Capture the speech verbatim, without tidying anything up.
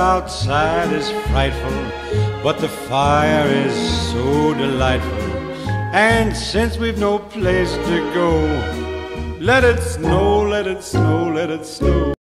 outside is frightful, but the fire is so delightful. And since we've no place to go, let it snow, let it snow, let it snow.